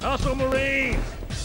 Hustle, Marines!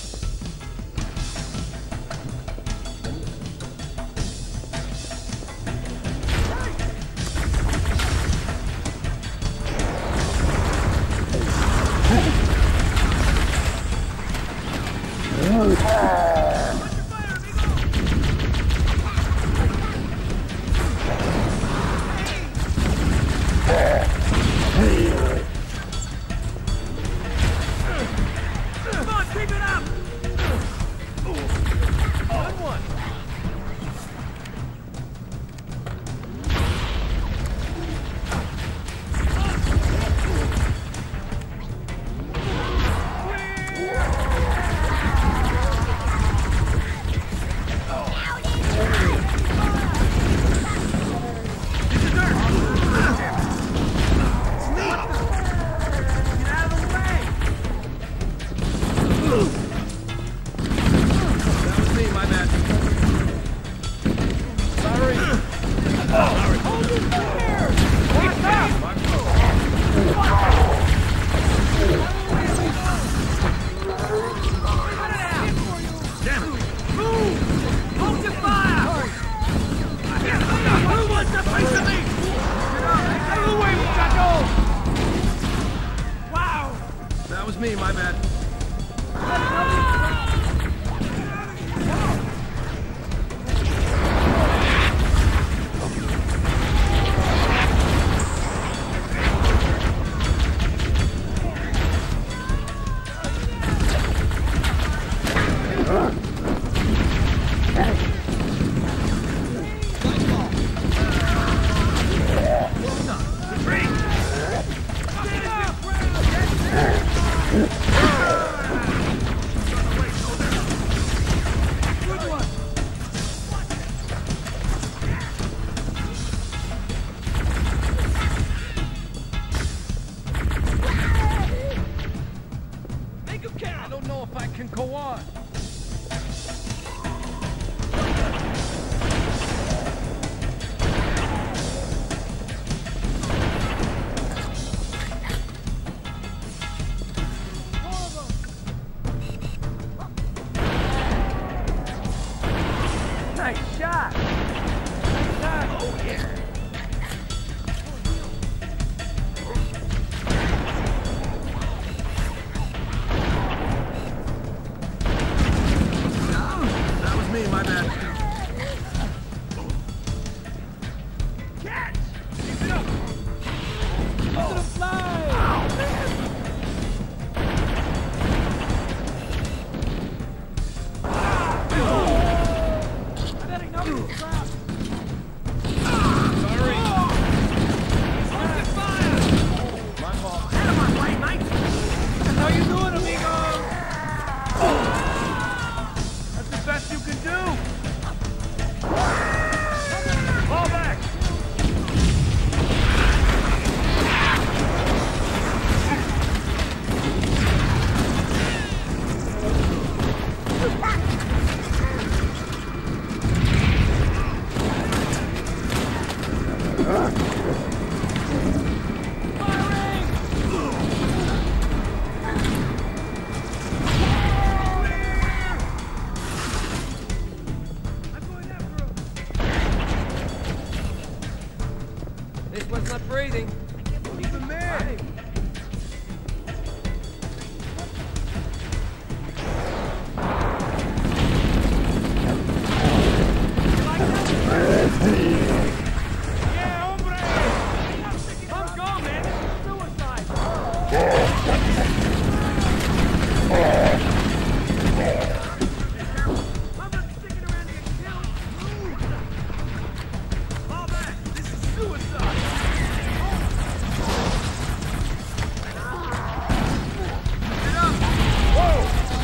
Me, my bad. I don't know if I can go on. Nice shot! Nice shot! Oh, yeah! My bad. Catch! Keep it up! Oh. To the fly! Oh, man! I'm getting up in the trap! Sorry! Open fire! My fault. Out of my way, mate! How you doing, amigo? That's the best you can do! Fall back! This one's not breathing. Keep him there. Yeah, hombre! Let's go, man! This is suicide! I'm not sticking around to get killed! Fall back! This is suicide! Get up! Whoa!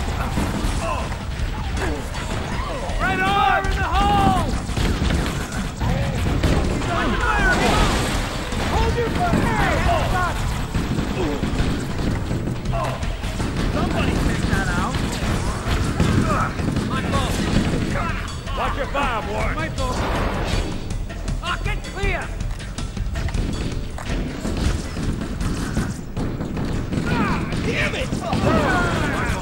Right on! In the hole! Hold your fire! Somebody take that out! My fault! Watch your fire, boy! My fault! Oh, get clear! Ah, damn it!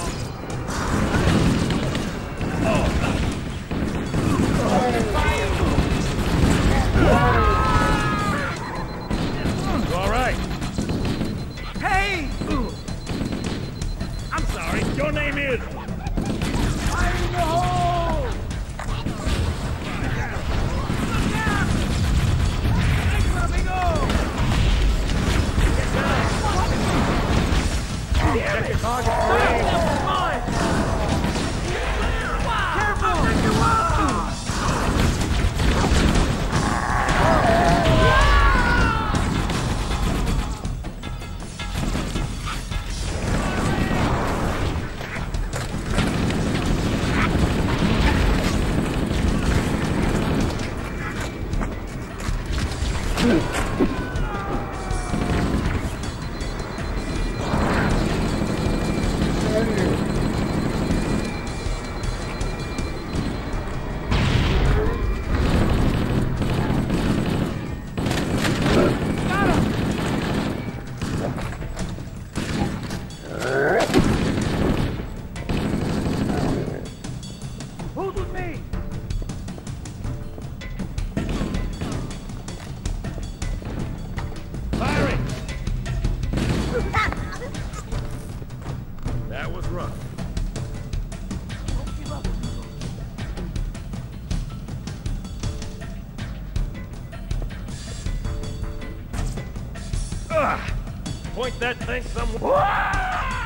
Point that thing somewhere.